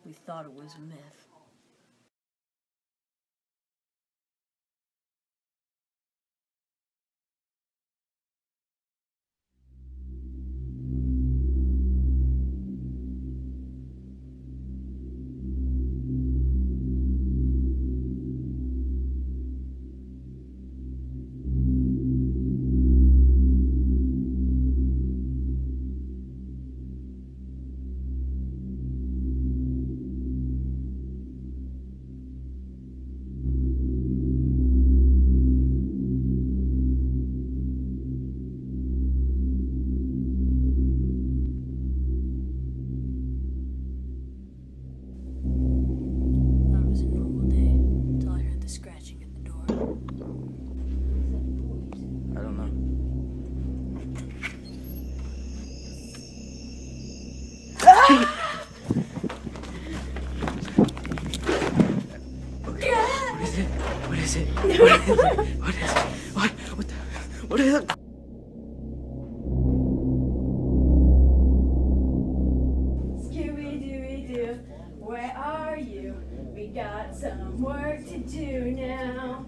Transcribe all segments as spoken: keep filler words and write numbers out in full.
We thought it was a myth. What is it? What is it? What is it? What is it? What? What the? What is it? Scooby-Dooby-Doo, where are you? We got some work to do now.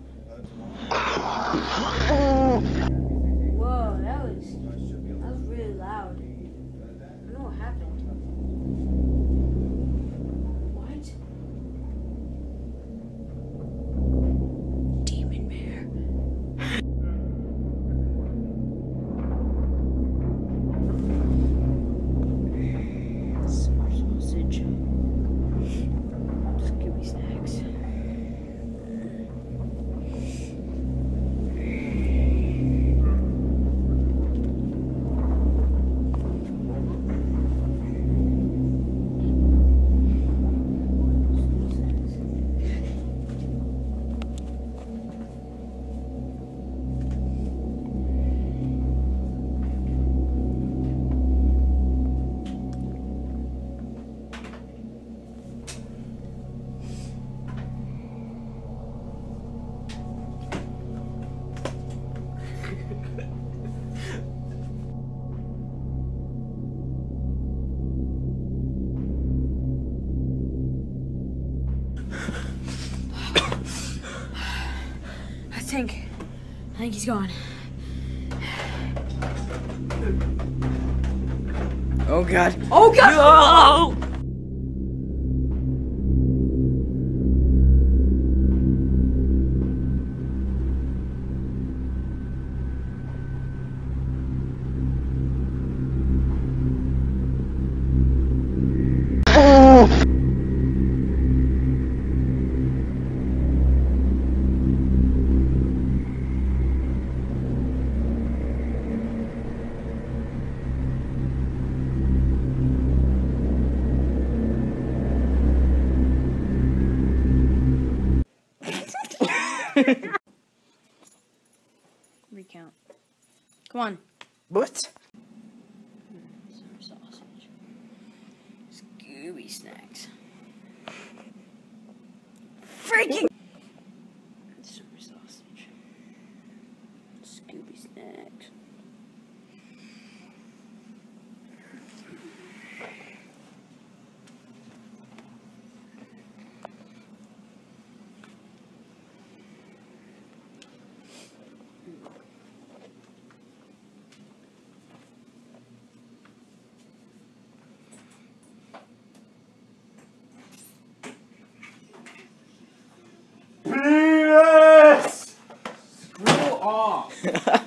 Whoa, that was, that was really loud. I don't know what happened. What? Demon bear. Summer sausage. Scooby snacks. I think, I think he's gone. Oh God! Oh God! No! Recount. Come on. What? Summer sausage. Scooby snacks. Freaking summer sausage. Scooby snacks. Penis! Screw off!